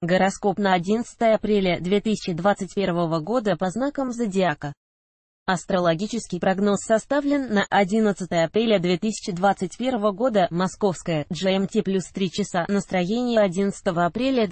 Гороскоп на 11 апреля 2021 года по знакам зодиака. Астрологический прогноз составлен на 11 апреля 2021 года, московское, GMT плюс 3 часа. Настроение 11 апреля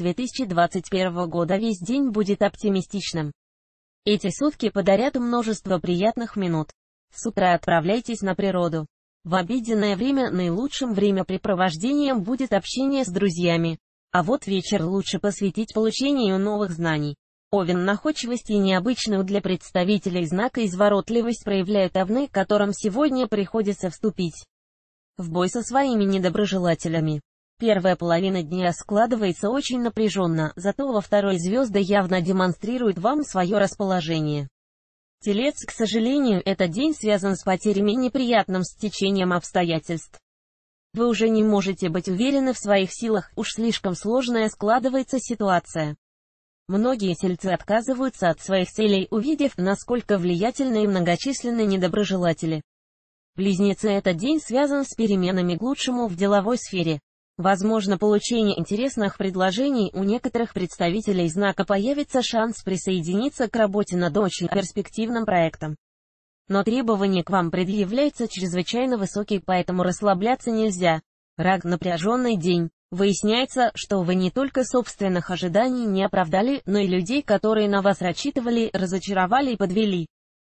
2021 года весь день будет оптимистичным. Эти сутки подарят множество приятных минут. С утра отправляйтесь на природу. В обеденное время наилучшим времяпрепровождением будет общение с друзьями. А вот вечер лучше посвятить получению новых знаний. Овен, находчивость и необычную для представителей знака изворотливость проявляют овны, которым сегодня приходится вступить в бой со своими недоброжелателями. Первая половина дня складывается очень напряженно, зато во второй звезды явно демонстрируют вам свое расположение. Телец, к сожалению, этот день связан с потерями и неприятным стечением обстоятельств. Вы уже не можете быть уверены в своих силах, уж слишком сложная складывается ситуация. Многие тельцы отказываются от своих целей, увидев, насколько влиятельны и многочисленны недоброжелатели. Близнецы, этот день связан с переменами к лучшему в деловой сфере. Возможно получение интересных предложений, у некоторых представителей знака появится шанс присоединиться к работе над очень перспективным проектом. Но требования к вам предъявляются чрезвычайно высокие, поэтому расслабляться нельзя. Рак, напряженный день. Выясняется, что вы не только собственных ожиданий не оправдали, но и людей, которые на вас рассчитывали, разочаровали и подвели.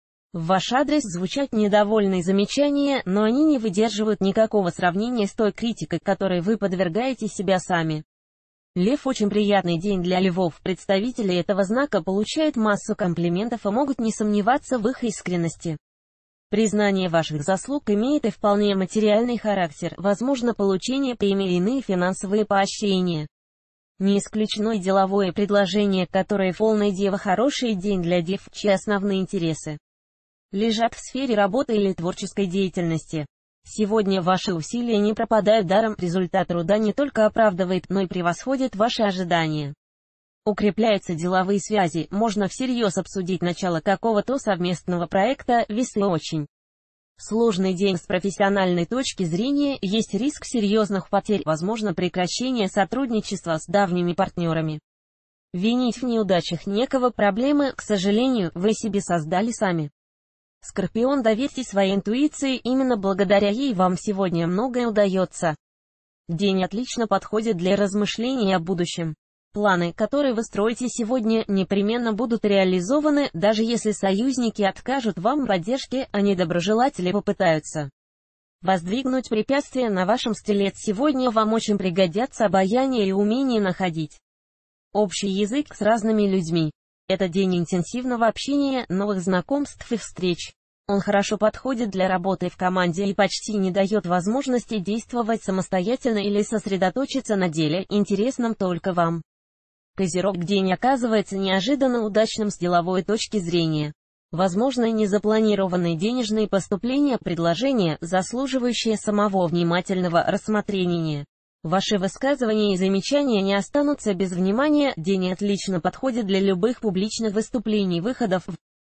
В ваш адрес звучат недовольные замечания, но они не выдерживают никакого сравнения с той критикой, которой вы подвергаете себя сами. Лев, очень приятный день для львов. Представители этого знака получают массу комплиментов и могут не сомневаться в их искренности. Признание ваших заслуг имеет и вполне материальный характер, возможно получение премий или иные финансовые поощрения. Не исключено и деловое предложение, которое полная дева. Хороший день для дев, чьи основные интересы лежат в сфере работы или творческой деятельности. Сегодня ваши усилия не пропадают даром, результат труда не только оправдывает, но и превосходит ваши ожидания. Укрепляются деловые связи, можно всерьез обсудить начало какого-то совместного проекта. Весы, очень сложный день с профессиональной точки зрения, есть риск серьезных потерь, возможно прекращение сотрудничества с давними партнерами. Винить в неудачах некого, проблемы, к сожалению, вы себе создали сами. Скорпион, доверьте своей интуиции, именно благодаря ей вам сегодня многое удается. День отлично подходит для размышлений о будущем. Планы, которые вы строите сегодня, непременно будут реализованы, даже если союзники откажут вам в поддержке, а недоброжелатели попытаются воздвигнуть препятствия на вашем стеле. Сегодня вам очень пригодятся обаяние и умение находить общий язык с разными людьми. Это день интенсивного общения, новых знакомств и встреч. Он хорошо подходит для работы в команде и почти не дает возможности действовать самостоятельно или сосредоточиться на деле, интересном только вам. Козерог, день оказывается неожиданно удачным с деловой точки зрения. Возможно незапланированные денежные поступления, предложения, заслуживающие самого внимательного рассмотрения. Ваши высказывания и замечания не останутся без внимания. День отлично подходит для любых публичных выступлений, выходов.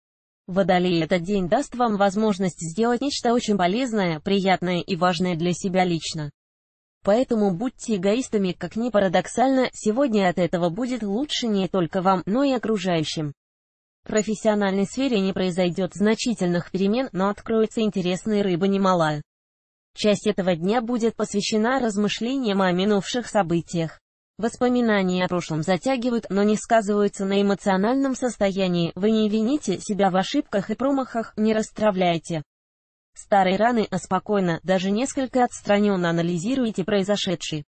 Водолей, этот день даст вам возможность сделать нечто очень полезное, приятное и важное для себя лично. Поэтому будьте эгоистами, как ни парадоксально, сегодня от этого будет лучше не только вам, но и окружающим. В профессиональной сфере не произойдет значительных перемен, но откроется интересная рыба немалая. Часть этого дня будет посвящена размышлениям о минувших событиях. Воспоминания о прошлом затягивают, но не сказываются на эмоциональном состоянии. Вы не вините себя в ошибках и промахах, не расстраивайте старые раны, а спокойно, даже несколько отстраненно анализируйте произошедшее.